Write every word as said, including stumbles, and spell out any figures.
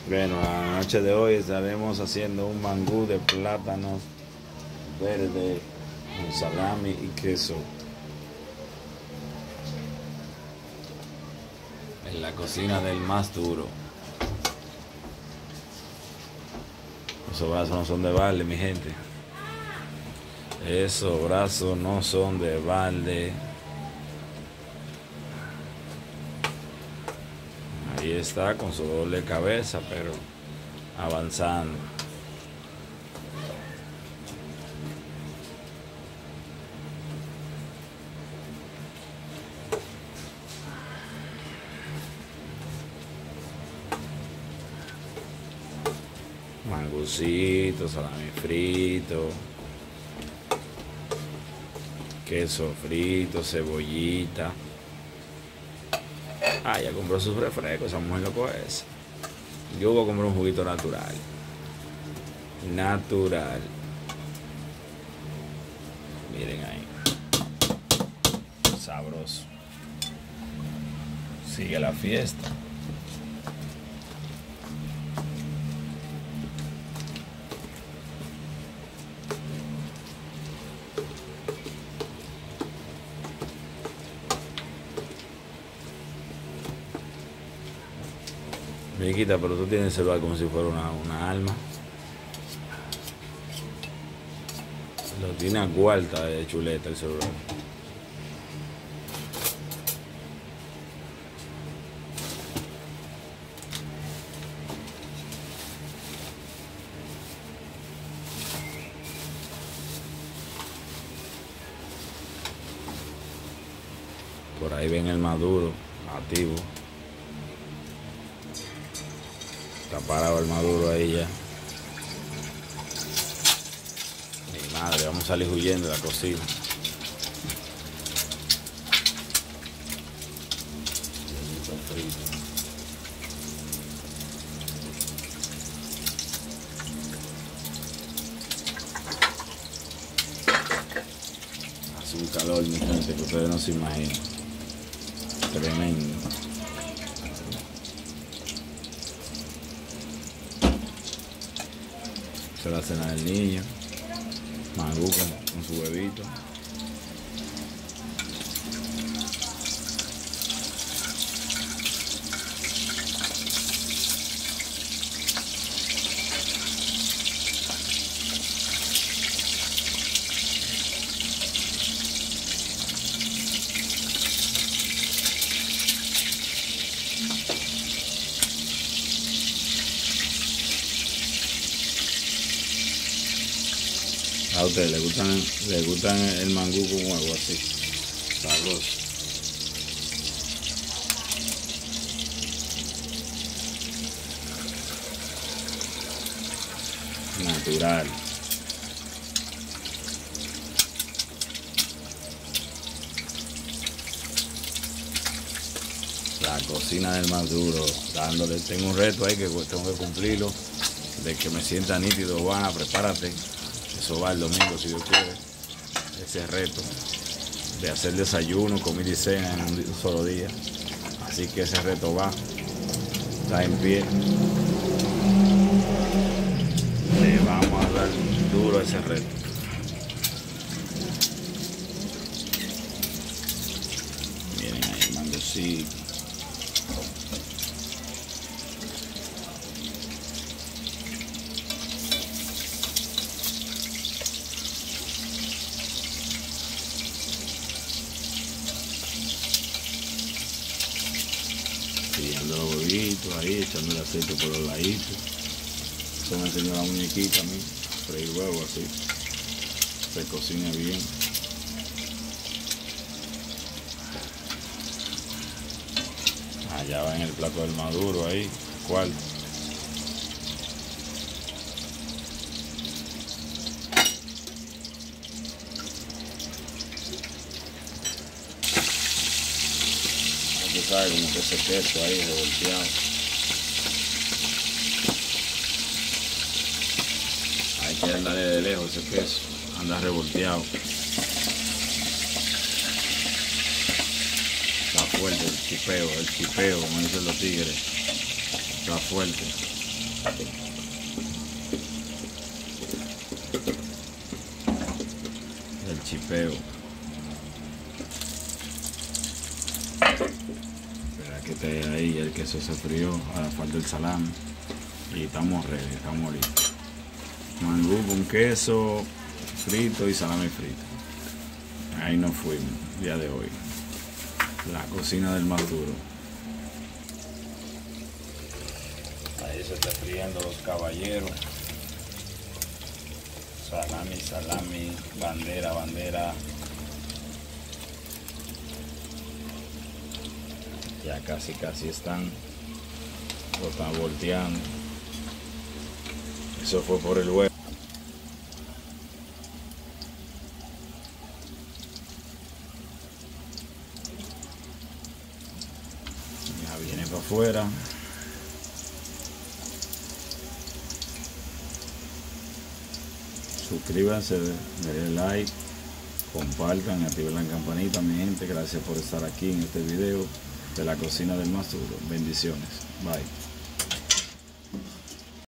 Bueno, la noche de hoy estaremos haciendo un mangú de plátanos verde con salami y queso en la cocina del más duro. Esos brazos no son de balde, mi gente. Esos brazos no son de balde. Ahí está con su dolor de cabeza, pero avanzando. Mangucito, salami frito, queso frito, cebollita. Ah, ya compró sus refrescos, esa mujer loco es. Yo voy a comprar un juguito natural. Natural. Miren ahí. Sabroso. Sigue la fiesta. Miquita, pero tú tienes el celular como si fuera una, una alma. Lo tiene a cuarta de chuleta el celular. Por ahí ven el maduro, activo. Está parado el maduro ahí ya. Mi madre, vamos a salir huyendo de la cocina. Hace un calor, mi gente, que ustedes no se imaginan. Tremendo. Esa es la cena del niño. Mangú con, con su huevito. A ustedes les gustan, les gustan el mangú con huevo así, sabroso. Natural. La cocina del más duro, dándole, tengo un reto ahí que tengo que cumplirlo, de que me sienta nítido. Juana, prepárate. Eso va el domingo, si Dios quiere. Ese reto de hacer desayuno, comida y cena en un solo día. Así que ese reto va. Está en pie. Le vamos a dar duro a ese reto. Miren ahí el mangucito. Siguiendo los huevitos ahí, echando el aceite por los laditos. Eso me enseñó la muñequita a mí, freír huevo así, se cocina bien. Allá va en el plato del maduro ahí, ¿cuál? Como que ese queso ahí revolteado. Hay que andarle de lejos ese queso, anda revolteado. Está fuerte el chipeo, el chipeo, como dicen los tigres. Está fuerte. El chipeo. Espera que esté ahí, el queso se frió, ahora falta el salami y estamos ready, estamos listos. Mangú con queso frito y salami frito. Ahí nos fuimos, día de hoy. La cocina del más duro. Ahí se está friendo los caballeros. Salami, salami, bandera, bandera. Ya casi, casi están. Lo están volteando. Eso fue por el huevo. Ya viene para afuera. Suscríbanse, denle like, compartan, activen la campanita, mi gente. Gracias por estar aquí en este video de la cocina del más duro. Bendiciones. Bye.